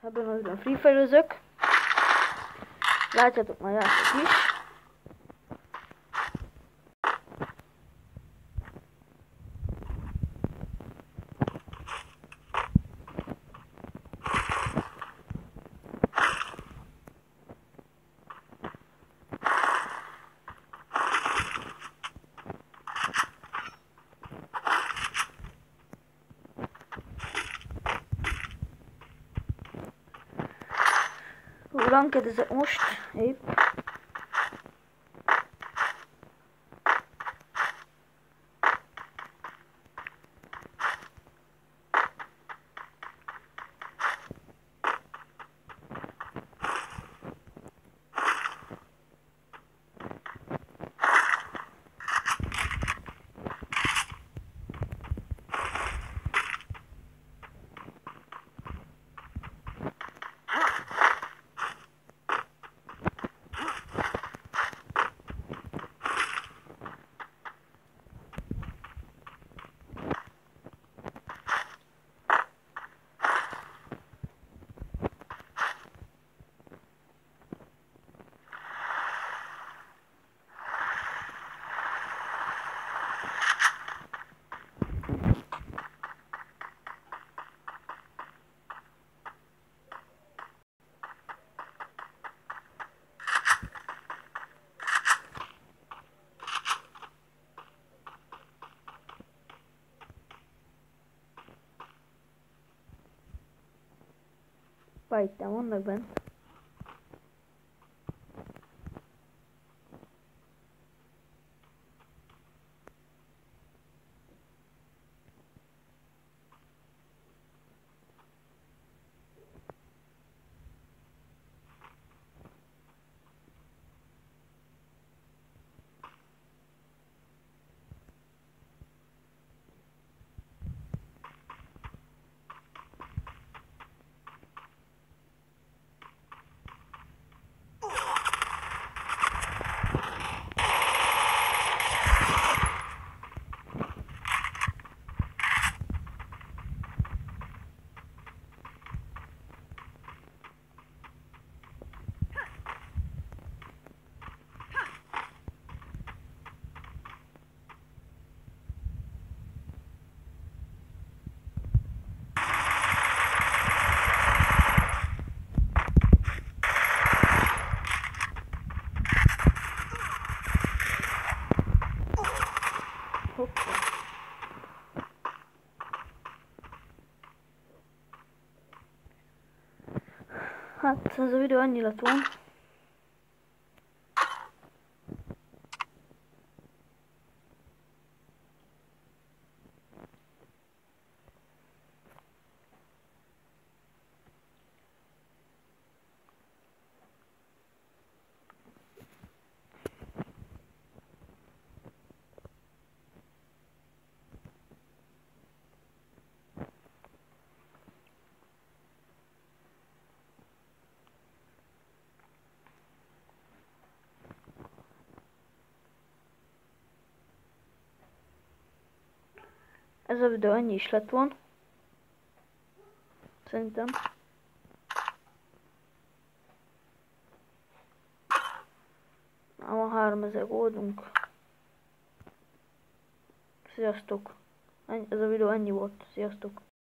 Ebben az videóban Free Fire-özök. Látjátok, már játszok is. Rankedezek most, épp. Itt vannak bent. Hoppá. Hát ez a videó ennyi lett volna. Ez a videó ennyi is lett volna. Szerintem. Már van 3000 goldunk. Sziasztok! Ez a videó ennyi volt. Sziasztok!